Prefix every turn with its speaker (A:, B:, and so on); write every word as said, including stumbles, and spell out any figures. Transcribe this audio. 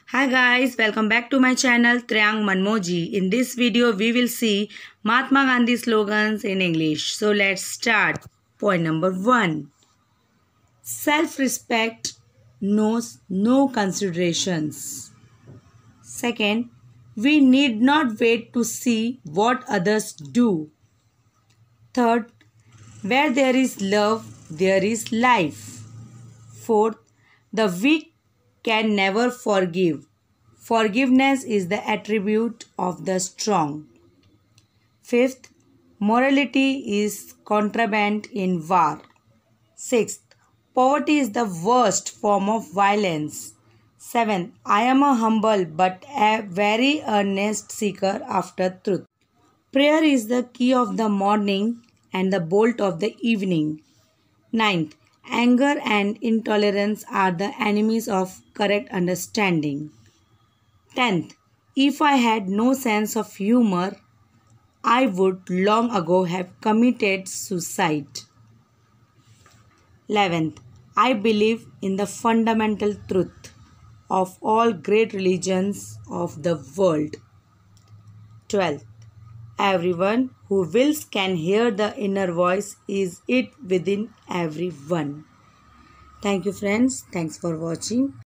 A: Hi guys, welcome back to my channel Triang Manmoji. In this video, we will see Mahatma Gandhi slogans in English. So let's start. Point number one. Self-respect knows no considerations. Second, we need not wait to see what others do. Third, where there is love, there is life. Fourth, the weak can never forgive. Forgiveness is the attribute of the strong. Fifth, morality is contraband in war. Sixth, poverty is the worst form of violence. Seventh, I am a humble but a very earnest seeker after truth. Prayer is the key of the morning and the bolt of the evening. Ninth, anger and intolerance are the enemies of correct understanding. Tenth, if I had no sense of humor, I would long ago have committed suicide. Eleventh, I believe in the fundamental truth of all great religions of the world. Twelfth, everyone who wills can hear the inner voice is it within everyone. Thank you friends. Thanks for watching.